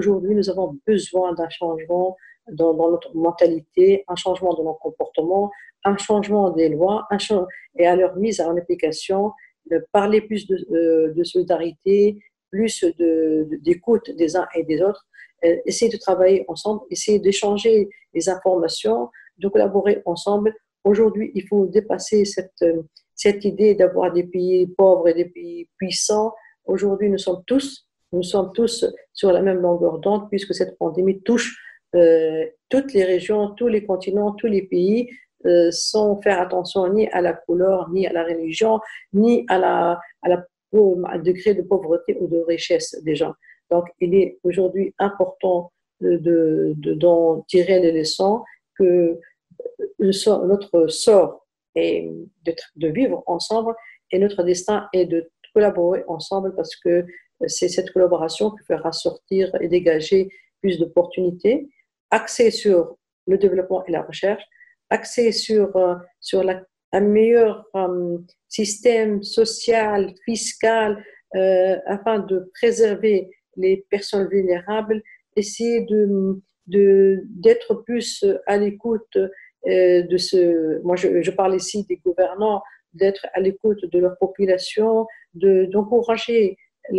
aujourd'hui, nous avons besoin d'un changement dans notre mentalité, un changement de nos comportements, un changement des lois, et à leur mise en application, parler plus de solidarité, plus d'écoute des uns et des autres, essayer de travailler ensemble, essayer d'échanger les informations, de collaborer ensemble. Aujourd'hui, il faut dépasser cette idée d'avoir des pays pauvres et des pays puissants. Aujourd'hui, nous sommes tous sur la même longueur d'onde puisque cette pandémie touche toutes les régions, tous les continents, tous les pays, sans faire attention ni à la couleur, ni à la religion, ni au degré de pauvreté ou de richesse des gens. Donc, il est aujourd'hui important d'en tirer les leçons que notre sort est de vivre ensemble et notre destin est de collaborer ensemble parce que c'est cette collaboration qui fera sortir et dégager plus d'opportunités, axée sur le développement et la recherche, axée sur un meilleur système social, fiscal, afin de préserver les personnes vulnérables, essayer d'être plus à l'écoute moi je parle ici des gouvernants, d'être à l'écoute de leur population, d'encourager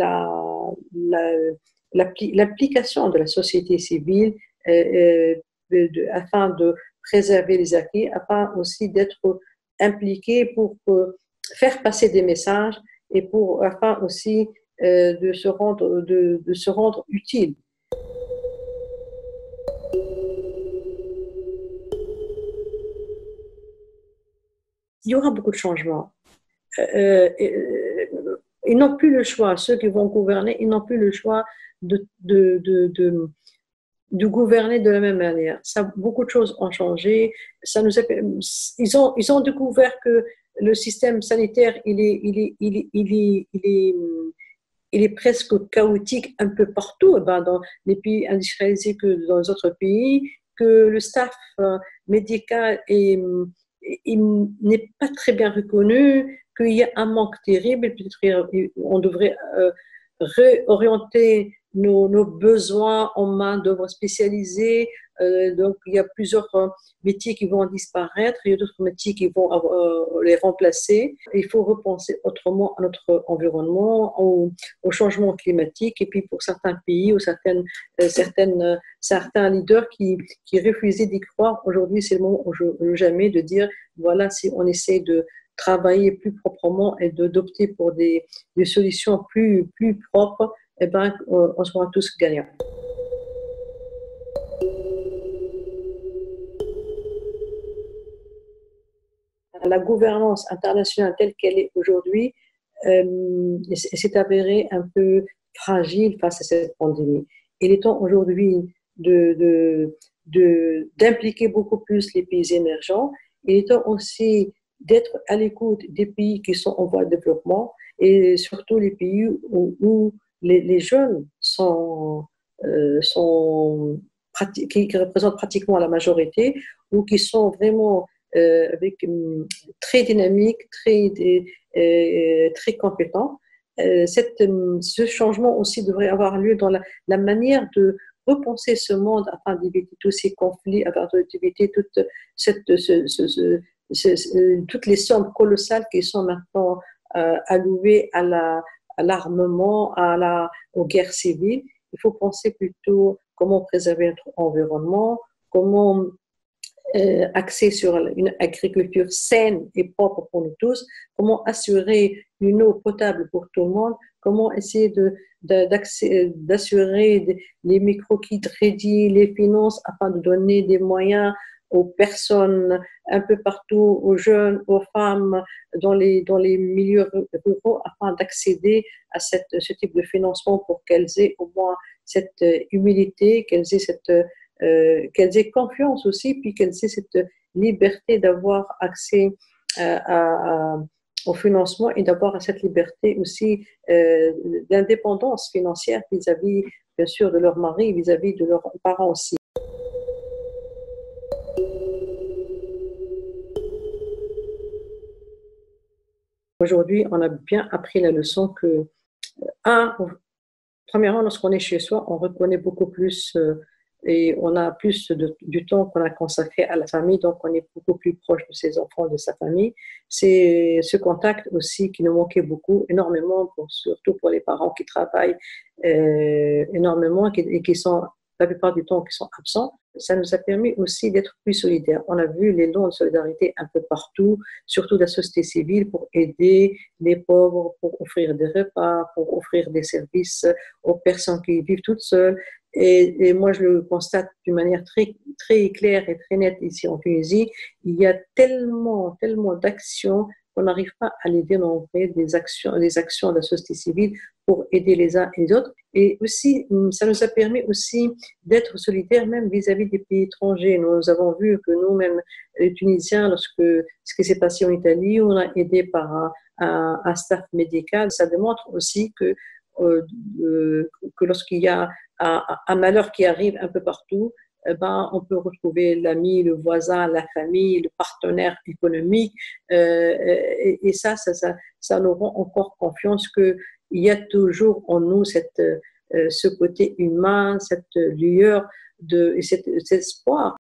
l'application de la société civile afin de préserver les acquis, afin aussi d'être impliqué pour faire passer des messages et afin aussi de se rendre utile. Il y aura beaucoup de changements. Ils n'ont plus le choix. Ceux qui vont gouverner, ils n'ont plus le choix de gouverner de la même manière. Beaucoup de choses ont changé. Ils ont découvert que le système sanitaire, il est presque chaotique un peu partout, dans les pays industrialisés que dans les autres pays, que le staff médical n'est pas très bien reconnu, qu'il y a un manque terrible. Peut-être on devrait réorienter nos besoins en main-d'œuvre spécialisée. Donc, il y a plusieurs métiers qui vont disparaître, il y a d'autres métiers qui vont les remplacer. Il faut repenser autrement à notre environnement, au changement climatique. Et puis, pour certains pays ou certains leaders qui refusaient d'y croire, aujourd'hui, c'est le moment ou jamais de dire, voilà, si on essaie de travailler plus proprement et d'opter pour des solutions plus propres, eh ben, on sera tous gagnants. La gouvernance internationale telle qu'elle est aujourd'hui s'est avérée un peu fragile face à cette pandémie. Il est temps aujourd'hui d'impliquer beaucoup plus les pays émergents. Il est temps aussi d'être à l'écoute des pays qui sont en voie de développement et surtout les pays où les jeunes qui représentent pratiquement la majorité ou qui sont vraiment très dynamiques, très compétents. Ce changement aussi devrait avoir lieu dans la manière de repenser ce monde afin d'éviter tous ces conflits, afin d'éviter toutes les sommes colossales qui sont maintenant allouées à l'armement, aux guerres civiles. Il faut penser plutôt comment préserver notre environnement, comment axer sur une agriculture saine et propre pour nous tous, comment assurer une eau potable pour tout le monde, comment essayer d'assurer les microcrédits, les finances afin de donner des moyens aux personnes un peu partout, aux jeunes, aux femmes, dans les milieux ruraux, afin d'accéder à ce type de financement pour qu'elles aient au moins cette humilité, qu'elles aient confiance aussi, puis qu'elles aient cette liberté d'avoir accès au financement et d'avoir cette liberté aussi d'indépendance financière vis-à-vis, bien sûr, de leur mari, vis-à-vis de leurs parents aussi. Aujourd'hui, on a bien appris la leçon que, Premièrement, lorsqu'on est chez soi, on reconnaît beaucoup plus et on a plus du temps qu'on a consacré à la famille, donc on est beaucoup plus proche de ses enfants, de sa famille. C'est ce contact aussi qui nous manquait beaucoup, énormément, surtout pour les parents qui travaillent énormément et qui sont la plupart du temps qui sont absents. Ça nous a permis aussi d'être plus solidaires. On a vu les dons de solidarité un peu partout, surtout de la société civile, pour aider les pauvres, pour offrir des repas, pour offrir des services aux personnes qui vivent toutes seules. Et moi, je le constate d'une manière très, très claire et très nette ici en Tunisie. Il y a tellement, tellement d'actions qu'on n'arrive pas à les dénombrer, des actions de la société civile pour aider les uns et les autres. Et aussi, ça nous a permis aussi d'être solidaires même vis-à-vis des pays étrangers. Nous avons vu que nous-mêmes, les Tunisiens, lorsque ce qui s'est passé en Italie, on a aidé par un staff médical. Ça démontre aussi euh, que lorsqu'il y a un malheur qui arrive un peu partout, eh ben, on peut retrouver l'ami, le voisin, la famille, le partenaire économique. Et ça nous rend encore confiance qu'il y a toujours en nous ce côté humain, cette lueur et cet espoir